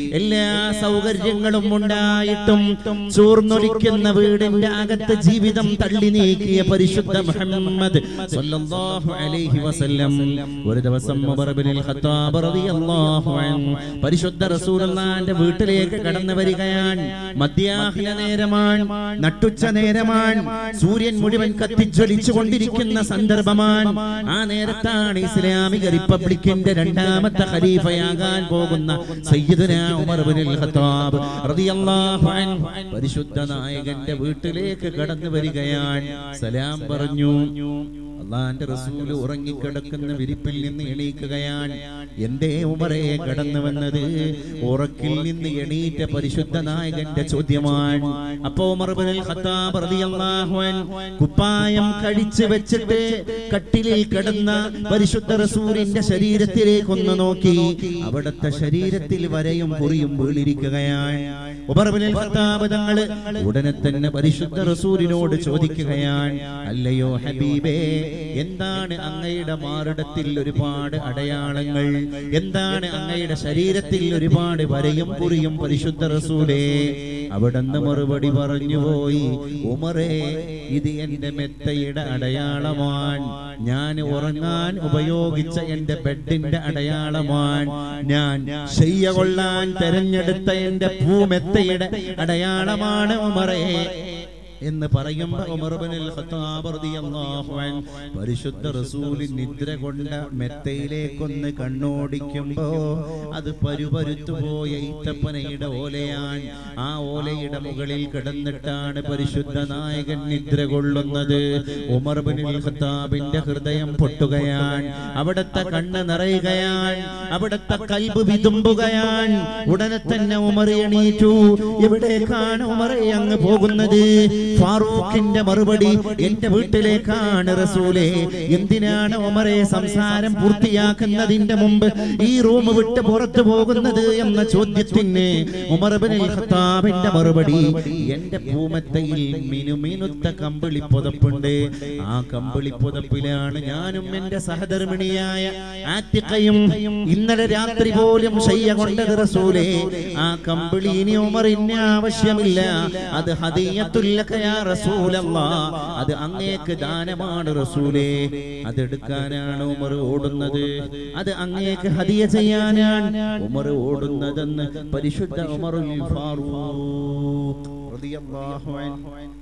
എല്ലാ സൗകര്യങ്ങളും ഉണ്ടായിട്ടും ചോർന്നൊലിക്കുന്ന വീടിന്റെ അകത്ത് ജീവിതം തള്ളി നീക്കിയ പരിശുദ്ധ മുഹമ്മദ് സ്വല്ലല്ലാഹു അലൈഹി വസല്ലം ഒരു ദിവസം ഉമർ ഇബ്നുൽ ഖത്താബ് റളിയല്ലാഹു അൻഹു പരിശുദ്ധ റസൂലുള്ളാഹിന്റെ വീട്ടിലേക്ക് കടന്നു വരികയാണ്. മധ്യാഹ്ന നേരമാണ്, നട്ടുച്ച നേരമാണ്, സൂര്യൻ മുഴുവൻ കത്തിജ്വലിച്ചു കൊണ്ടിരിക്കുന്ന സന്ദർഭമാണ്. ആ നേരത്താണ് ഇസ്ലാമിക റിപ്പബ്ലിക്കിന്റെ രണ്ടാമത്തെ ഖലീഫയാകാൻ പോകുന്ന സയ്യിദുനാ ഉമർ ഇബ്നുൽ ഖത്താബ് റളിയല്ലാഹു അൻഹു പരിശുദ്ധ നായകന്റെ വീട്ടിലേക്ക് കടന്നു വരികയാണ്. സലാം പറഞ്ഞു. അല്ലാഹുവിന്റെ റസൂൽ ഉറങ്ങിക്കിടക്കുന്ന വിരിപ്പിൽ നിന്ന് എണീക്കുകയാണ്. എന്തേ ഉമറേ കടന്നു വന്നത്? ഉറക്കിൽ നിന്ന് എണീറ്റ പരിശുദ്ധ നായകന്റെ ചോദ്യമാണ്. അപ്പോൾ ഉമർ ഇബ്നുൽ ഖത്താബ് റളിയല്ലാഹു അൻഹു കുപ്പായം കഴിച്ചു വെച്ചിട്ട് കട്ടിലിൽ കിടന്ന പരിശുദ്ധ റസൂലിന്റെ ശരീരത്തിലേക്ക് ഒന്ന് നോക്കി. അവിടുത്തെ ശരീരത്തിൽ വരയും കുറിയും വീണിരിക്കുകയാണ്. ഉമർ ഇബ്നുൽ ഖത്താബ് തങ്ങൾ ഉടനെ തന്നെ പരിശുദ്ധ റസൂലിനോട് ചോദിക്കുകയാണ്, അല്ലയോ ഹബീബേ, എന്താണ് അങ്ങയുടെ മാറിടത്തിൽ ഒരുപാട് അടയാളങ്ങൾ, എന്താണ് അങ്ങയുടെ ശരീരത്തിൽ ഒരുപാട് വരയും കുറിയും പരിശുദ്ധ റസൂലേ? അവിടുന്ന് മറുപടി പറഞ്ഞുപോയി, ഉമറേ, ഇത് എന്റെ മെത്തയുടെ അടയാളമാണ്, ഞാൻ ഉറങ്ങാൻ ഉപയോഗിച്ച എന്റെ ബെഡിന്റെ അടയാളമാണ്, ഞാൻ ശയ്യ കൊള്ളാൻ തെരഞ്ഞെടുത്ത എന്റെ പൂമെത്തയുടെ അടയാളമാണ് ഉമറേ എന്ന് പറയുമ്പോൾ ഉമർ ഇബ്നുൽ ഖത്താബ് റളിയല്ലാഹു അൻഹു പരിശുദ്ധ റസൂൽ നിദ്ര കൊണ്ട മെത്തയിലേക്കൊന്ന് കണ്ണോടിക്കുമ്പോ അത് പരുപരുത്തുപോയ ഈത്തപ്പനയുടെ ഓലയാണ്. ആ ഓലയുടെ മുകളിൽ കിടന്നിട്ടാണ് പരിശുദ്ധ നായകൻ നിദ്ര കൊള്ളുന്നത്. ഉമർ ഇബ്നുൽ ഖത്താബിന്റെ ഹൃദയം പൊട്ടുകയാണ്, അവിടുത്തെ കണ്ണ് നിറയുകയാണ്, അവിടുത്തെ കൽബ് വിതുമ്പുകയാണ്. ഉടനെ തന്നെ ഉമർ എണീറ്റു. എവിടേക്കാണ് ഉമറേ അങ്ങ് പോകുന്നത്? ഫാറൂഖിന്റെ മറുപടി, എന്റെ വീട്ടിലേക്കാണ് റസൂലേ. എന്തിനാണ് ഉമറേ സംസാരം പൂർത്തിയാക്കുന്നതിന്റെ മുമ്പ് ഈ റൂം വിട്ട് പുറത്തു പോകുന്നത് എന്ന ചോദ്യത്തിന് ഉമർ ഇബ്നുൽ ഖത്താബിന്റെ മറുപടി, എന്റെ പൂമത്തയിൽ മിനുമിനുത്ത കമ്പിളി പുതപ്പുണ്ട്, ആ കമ്പിളി പുതപ്പിലാണ് ഞാനും എന്റെ സഹധർമ്മിണിയായ ആത്തിഖയും ഇന്നലെ രാത്രി പോലും ശയ്യ കൊണ്ടത് റസൂലേ. ആ കമ്പിളി ഇനി ഉമറിന് ആവശ്യമില്ല, അത് ഹദിയത്തുൽ ലക യാ റസൂലല്ലാഹ്, അത് അങ്ങേക്ക് ദാനമാണ് റസൂലേ. അതെടുക്കാനാണ് ഉമർ ഓടുന്നത്, അത് അങ്ങേക്ക് ഹദിയ ചെയ്യാനാണ് ഉമർ ഓടുന്നതെന്ന് പരിശുദ്ധ ഉമറുൽ ഫാറൂഖ് റളിയല്ലാഹു അൻഹു